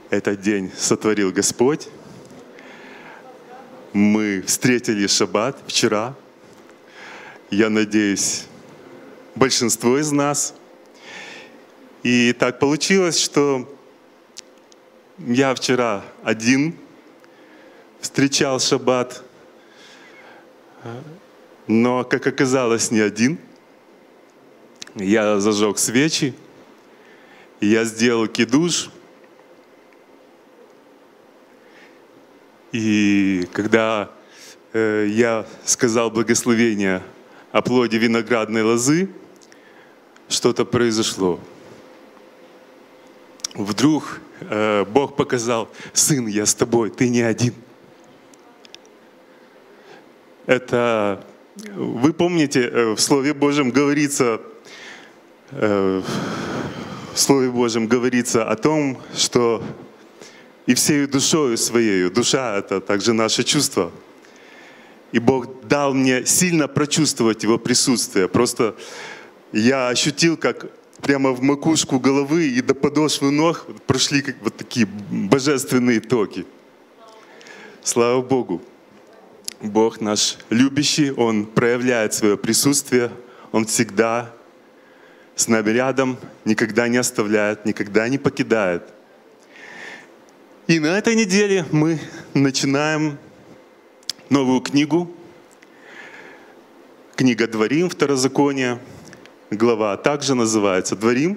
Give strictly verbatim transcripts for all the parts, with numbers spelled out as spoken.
Этот день сотворил Господь. Мы встретили шаббат вчера. Я надеюсь, большинство из нас. И так получилось, что я вчера один встречал шаббат, но, как оказалось, не один. Я зажег свечи, я сделал кидуш. И когда э, я сказал благословение о плоде виноградной лозы, что-то произошло. Вдруг э, Бог показал: «Сын, я с тобой, ты не один». Это, вы помните, в Слове Божьем говорится, э, в Слове Божьем говорится о том, что и всею душою своею, душа — это также наше чувство. И Бог дал мне сильно прочувствовать Его присутствие. Просто я ощутил, как прямо в макушку головы и до подошвы ног прошли как вот такие божественные токи. Слава Богу! Бог наш любящий, Он проявляет свое присутствие, Он всегда с нами рядом, никогда не оставляет, никогда не покидает. И на этой неделе мы начинаем новую книгу. Книга Дворим, Второзаконие. Глава также называется Дворим,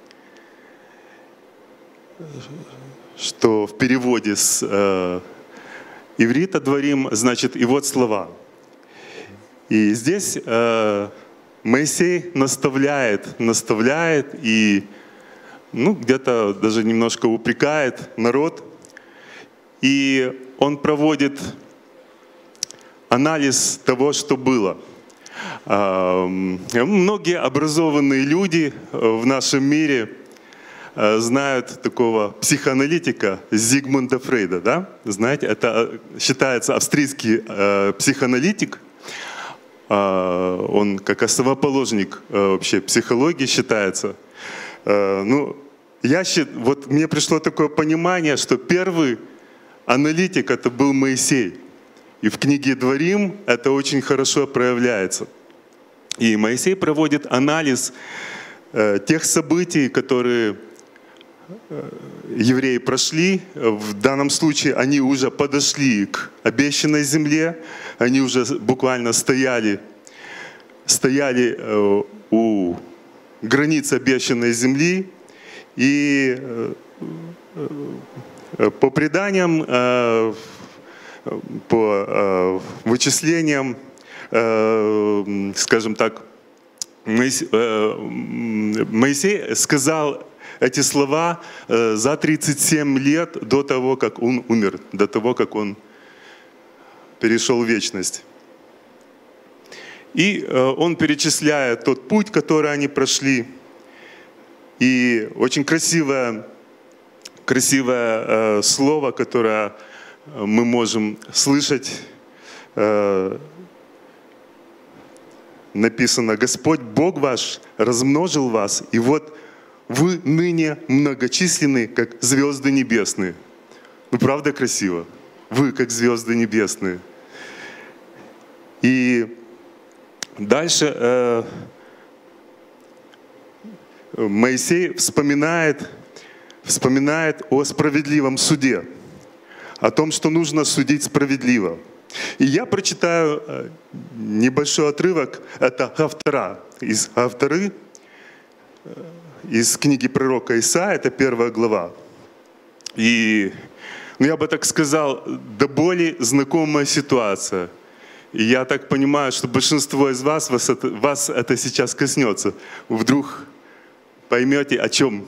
что в переводе с э, иврита Дворим значит «и вот слова». И здесь э, Моисей наставляет, наставляет и ну, где-то даже немножко упрекает народ. И он проводит анализ того, что было. Многие образованные люди в нашем мире знают такого психоаналитика Зигмунда Фрейда. Да? Знаете, это считается австрийский психоаналитик. Он как основоположник вообще психологии считается. Ну, я счит, вот мне пришло такое понимание, что первый аналитик — это был Моисей. И в книге Дворим это очень хорошо проявляется. И Моисей проводит анализ э, тех событий, которые э, евреи прошли. В данном случае они уже подошли к обещанной земле, они уже буквально стояли, стояли э, у границ обещанной земли. И э, э, по преданиям, э, по э, вычислениям, э, скажем так, Моисей, э, Моисей сказал эти слова э, за тридцать семь лет до того, как он умер, до того, как он перешел в вечность. И э, он перечисляет тот путь, который они прошли. И очень красивое, красивое э, слово, которое мы можем слышать, э, написано: «Господь Бог ваш размножил вас, и вот вы ныне многочисленны, как звезды небесные». Ну, правда красиво? Вы, как звезды небесные. И дальше э, Моисей вспоминает, вспоминает о справедливом суде, о том, что нужно судить справедливо. И я прочитаю небольшой отрывок, это Хафтара, из Хафтары, из книги пророка Исаия, это первая глава. И, ну, я бы так сказал, до боли знакомая ситуация. И я так понимаю, что большинство из вас, вас это, вас это сейчас коснется. Вдруг поймете, о чем.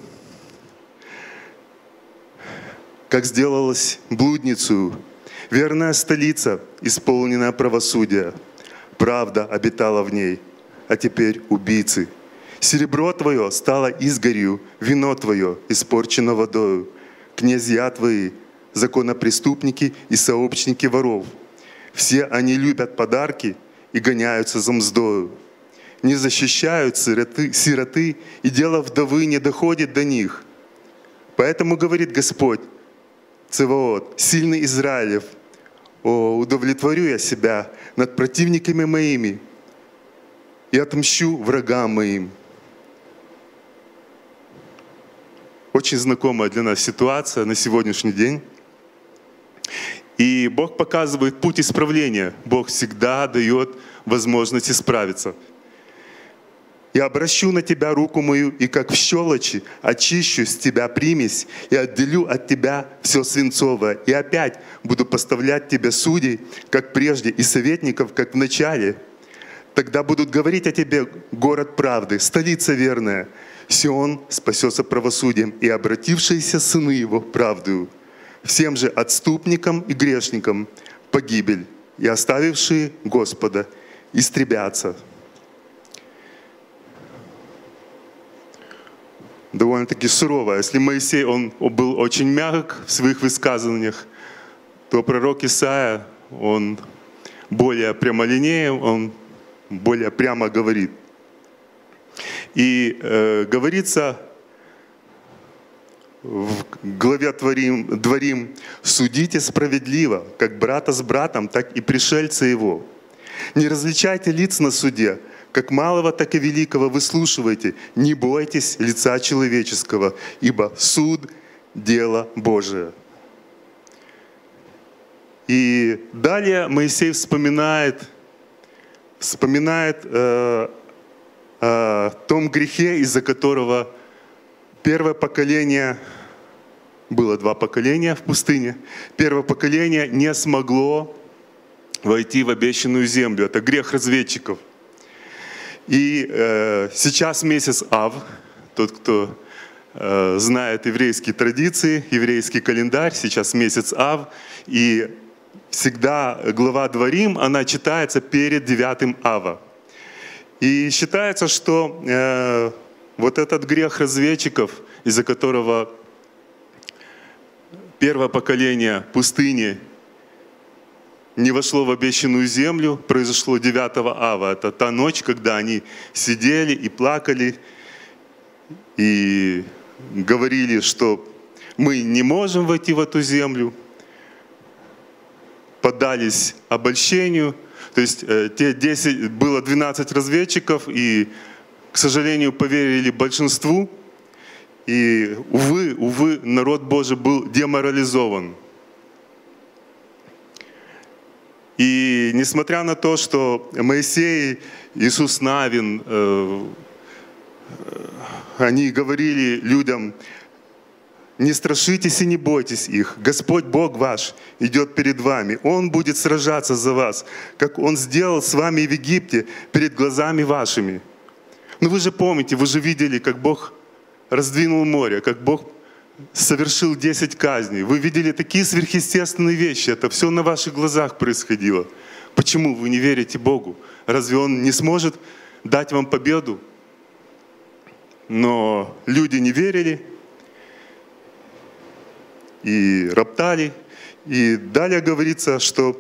«Как сделалась блудницу, верная столица, исполненная правосудия. Правда обитала в ней, а теперь убийцы. Серебро твое стало изгорью, вино твое испорчено водою. Князья твои, законопреступники и сообщники воров. Все они любят подарки и гоняются за мздою. Не защищают сироты, сироты, и дело вдовы не доходит до них. Поэтому, говорит Господь, Цеваот, сильный Израилев, о, удовлетворю я себя над противниками моими и отмщу врагам моим. Очень знакомая для нас ситуация на сегодняшний день. И Бог показывает путь исправления. Бог всегда дает возможность исправиться. «Я обращу на тебя руку мою, и как в щелочи очищу с тебя примесь, и отделю от тебя все свинцовое, и опять буду поставлять тебе судей, как прежде, и советников, как в начале. Тогда будут говорить о тебе город правды, столица верная. Сион спасется правосудием, и обратившиеся сыны его правдою. Всем же отступникам и грешникам погибель, и оставившие Господа истребятся». Довольно-таки сурово. Если Моисей, он был очень мягок в своих высказываниях, то пророк Исаия, он более прямолинеен, он более прямо говорит. И э, говорится в главе Творим, Дворим: «Судите справедливо, как брата с братом, так и пришельца его. Не различайте лиц на суде, как малого, так и великого выслушивайте. Не бойтесь лица человеческого, ибо суд — дело Божие». И далее Моисей вспоминает, вспоминает э, о том грехе, из-за которого первое поколение, было два поколения в пустыне, первое поколение не смогло войти в обещанную землю. Это грех разведчиков. И э, сейчас месяц Ав, тот, кто э, знает еврейские традиции, еврейский календарь, сейчас месяц Ав, и всегда глава Дворим, она читается перед девятым Ава. И считается, что э, вот этот грех разведчиков, из-за которого первое поколение пустыни не вошло в обещанную землю, произошло девятого Ава. Это та ночь, когда они сидели и плакали, и говорили, что мы не можем войти в эту землю, поддались обольщению. То есть э, те десять, было двенадцать разведчиков, и, к сожалению, поверили большинству. И, увы, увы, народ Божий был деморализован. И несмотря на то, что Моисей, Иисус Навин, э, они говорили людям: «Не страшитесь и не бойтесь их. Господь Бог ваш идет перед вами. Он будет сражаться за вас, как Он сделал с вами в Египте перед глазами вашими». Но вы же помните, вы же видели, как Бог раздвинул море, как Бог совершил десять казней. Вы видели такие сверхъестественные вещи. Это все на ваших глазах происходило. Почему вы не верите Богу? Разве Он не сможет дать вам победу? Но люди не верили и роптали. И далее говорится, что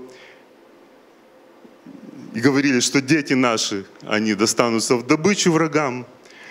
и говорили, что дети наши, они достанутся в добычу врагам.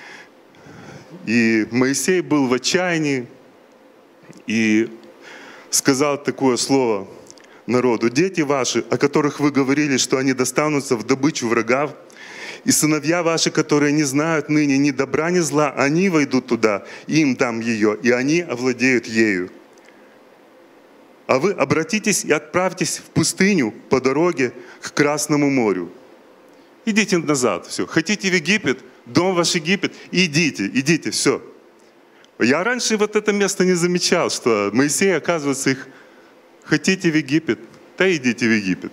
И Моисей был в отчаянии и сказал такое слово народу: «Дети ваши, о которых вы говорили, что они достанутся в добычу врагов, и сыновья ваши, которые не знают ныне ни добра, ни зла, они войдут туда, и им дам ее, и они овладеют ею. А вы обратитесь и отправьтесь в пустыню по дороге к Красному морю». Идите назад, все. Хотите в Египет, дом ваш Египет, идите, идите, все. Я раньше вот это место не замечал, что Моисей, оказывается, их: хотите в Египет, да идите в Египет.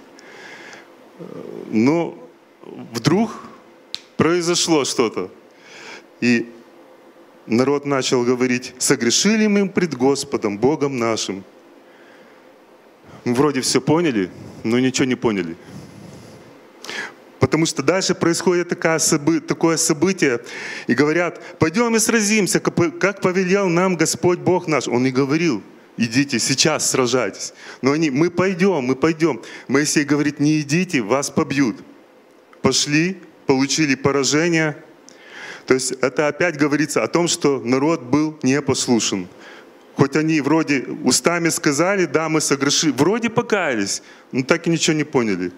Но вдруг произошло что-то. И народ начал говорить: «Согрешили мы пред Господом, Богом нашим». Вроде все поняли, но ничего не поняли. Потому что дальше происходит такое событие, и говорят: «Пойдем и сразимся, как повелел нам Господь Бог наш». Он и говорил: «Идите, сейчас сражайтесь». Но они: «Мы пойдем, мы пойдем». Моисей говорит: «Не идите, вас побьют». Пошли, получили поражение. То есть это опять говорится о том, что народ был непослушен. хоть они вроде устами сказали, да, мы согрешили, вроде покаялись, но так и ничего не поняли.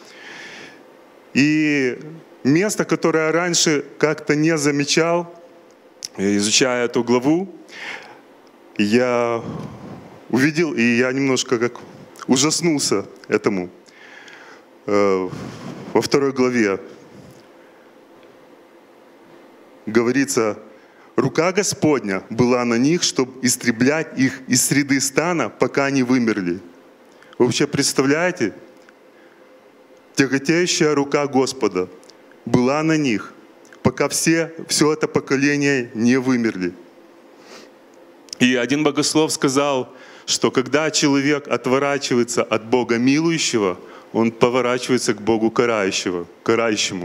И место, которое я раньше как-то не замечал, изучая эту главу, я увидел, и я немножко как ужаснулся этому. Во второй главе говорится: «Рука Господня была на них, чтобы истреблять их из среды стана, пока они вымерли». Вы вообще представляете? Тяготеющая рука Господа была на них, пока все, все это поколение не вымерли. И один богослов сказал, что когда человек отворачивается от Бога милующего, он поворачивается к Богу карающего, карающему.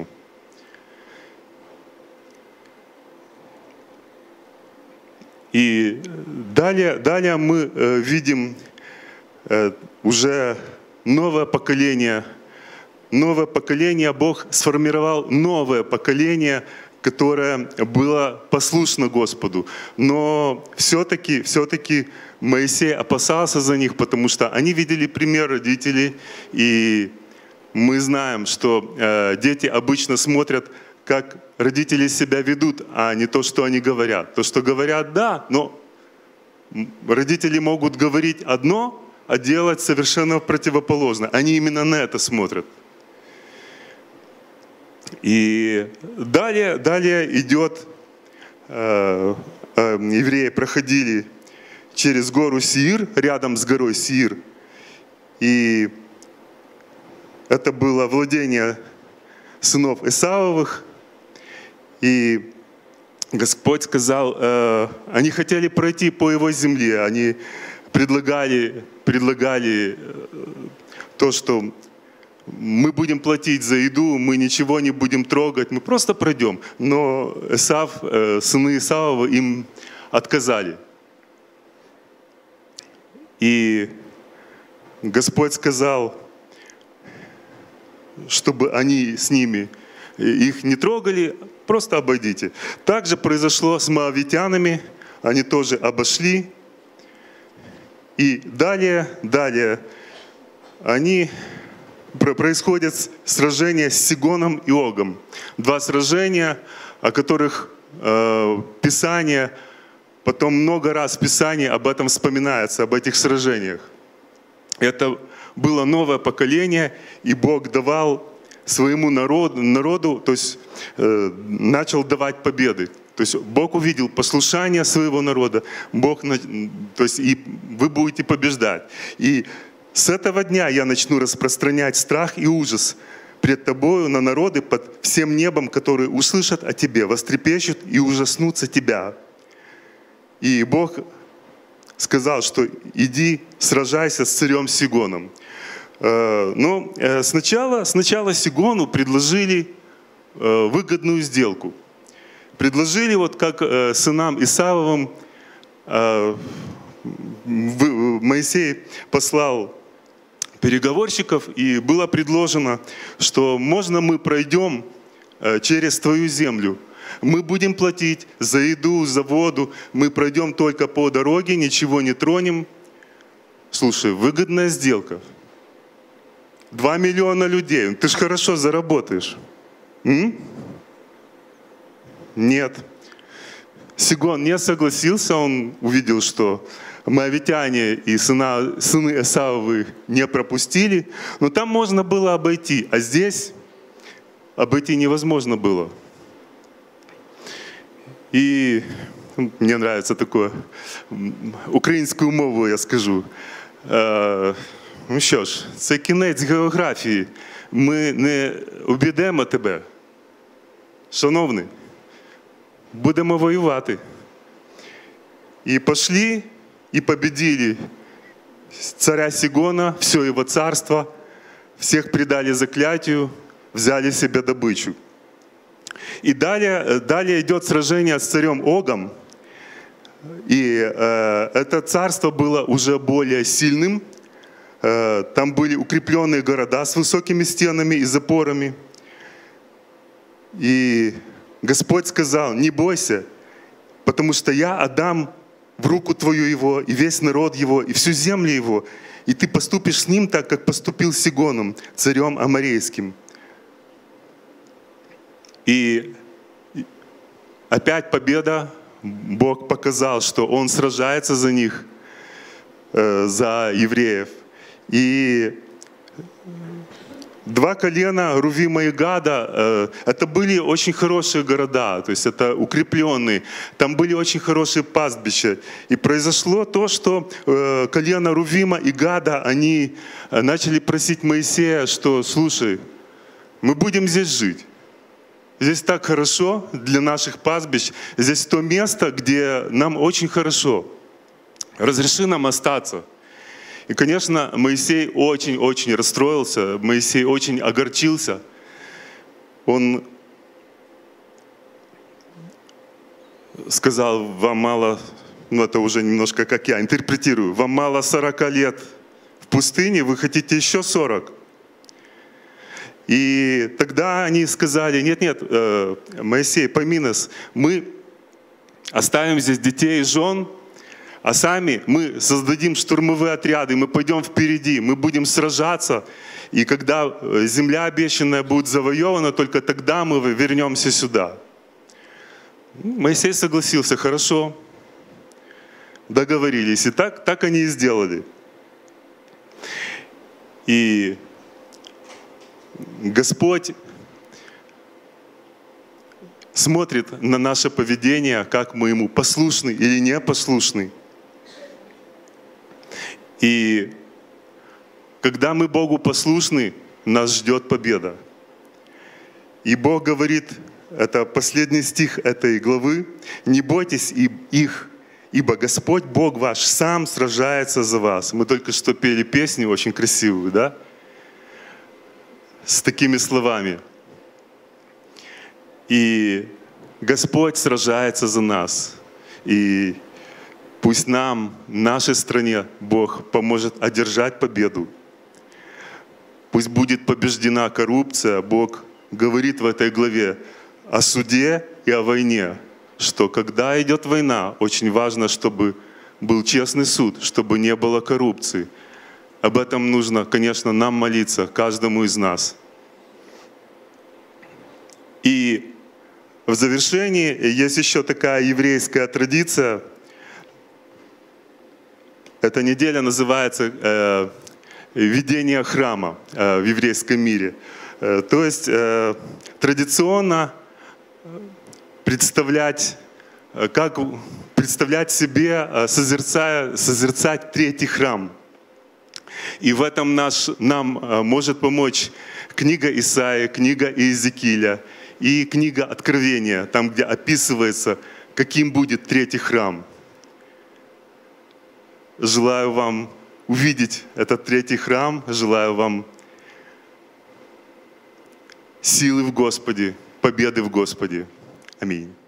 И далее, далее мы э, видим э, уже новое поколение. Новое поколение, Бог сформировал новое поколение, которое было послушно Господу. Но все-таки, все-таки Моисей опасался за них, потому что они видели пример родителей, и мы знаем, что э, дети обычно смотрят, как родители себя ведут, а не то, что они говорят. То, что говорят, да, но родители могут говорить одно, а делать совершенно противоположно. Они именно на это смотрят. И далее, далее идет, э, э, евреи проходили через гору Сеир, рядом с горой Сеир, и это было владение сынов Исавовых, и Господь сказал, э, они хотели пройти по его земле, они предлагали, предлагали то, что мы будем платить за еду, мы ничего не будем трогать, мы просто пройдем. Но Исав, э, сыны Исавова им отказали. И Господь сказал, чтобы они с ними их не трогали, просто обойдите. Также произошло с моавитянами, они тоже обошли. И далее, далее, они... происходит сражение с Сигоном и Огом. Два сражения, о которых э, Писание, потом много раз в Писании об этом вспоминается, об этих сражениях. Это было новое поколение, и Бог давал своему народу, народу то есть э, начал давать победы. То есть Бог увидел послушание своего народа, Бог, то есть и вы будете побеждать. И с этого дня я начну распространять страх и ужас пред тобою на народы под всем небом, которые услышат о тебе, вострепещут и ужаснутся тебя. И Бог сказал, что иди, сражайся с царем Сигоном. Но сначала, сначала Сигону предложили выгодную сделку. Предложили, вот как сынам Исавовым, Моисей послал переговорщиков, и было предложено, что можно мы пройдем через твою землю. Мы будем платить за еду, за воду, мы пройдем только по дороге, ничего не тронем. Слушай, выгодная сделка. Два миллиона людей, ты же хорошо заработаешь. М? Нет. Сигон не согласился, он увидел, что моавитяне и сына, сыны Исавовы не пропустили, но там можно было обойти, а здесь обойти невозможно было. И мне нравится такое, українською мовою я скажу. Е, ну що ж, це кінець географії. Ми не обійдемо тебе. Шановний, будемо воювати. И пошли и победили царя Сигона, все его царство, всех предали заклятию, взяли себе добычу. И далее, далее идет сражение с царем Огом, и э, это царство было уже более сильным, э, там были укрепленные города с высокими стенами и запорами. И Господь сказал, не бойся, потому что я отдам в руку твою его, и весь народ его, и всю землю его, и ты поступишь с ним так, как поступил с Сигоном, царем Аморейским. И опять победа. Бог показал, что Он сражается за них, э, за евреев. И два колена Рувима и Гада, э, это были очень хорошие города, то есть это укрепленные. Там были очень хорошие пастбища. И произошло то, что э, колено Рувима и Гада, они начали просить Моисея, что, слушай, мы будем здесь жить. Здесь так хорошо для наших пастбищ. Здесь то место, где нам очень хорошо. Разреши нам остаться. И, конечно, Моисей очень-очень расстроился. Моисей очень огорчился. Он сказал, вам мало, ну это уже немножко как я интерпретирую, вам мало сорока лет в пустыне, вы хотите еще сорок. И тогда они сказали, нет-нет, Моисей, пойми нас, мы оставим здесь детей и жен, а сами мы создадим штурмовые отряды, мы пойдем впереди, мы будем сражаться, и когда земля обещанная будет завоевана, только тогда мы вернемся сюда. Моисей согласился, хорошо, договорились, и так, так они и сделали. И Господь смотрит на наше поведение, как мы Ему послушны или непослушны. И когда мы Богу послушны, нас ждет победа. И Бог говорит, это последний стих этой главы, «Не бойтесь их, ибо Господь Бог ваш сам сражается за вас». Мы только что пели песню очень красивую, да? С такими словами. И Господь сражается за нас. И пусть нам, нашей стране, Бог поможет одержать победу. Пусть будет побеждена коррупция. Бог говорит в этой главе о суде и о войне, что когда идет война, очень важно, чтобы был честный суд, чтобы не было коррупции. Об этом нужно, конечно, нам молиться, каждому из нас. И в завершении есть еще такая еврейская традиция. Эта неделя называется э, «Ведение храма» э, в еврейском мире. Э, то есть э, традиционно представлять, э, как представлять себе, э, созерцая, созерцать третий храм. И в этом наш, нам э, может помочь книга Исаии, книга Иезекииля и книга Откровения, там, где описывается, каким будет третий храм. Желаю вам увидеть этот третий храм, желаю вам силы в Господе, победы в Господе. Аминь.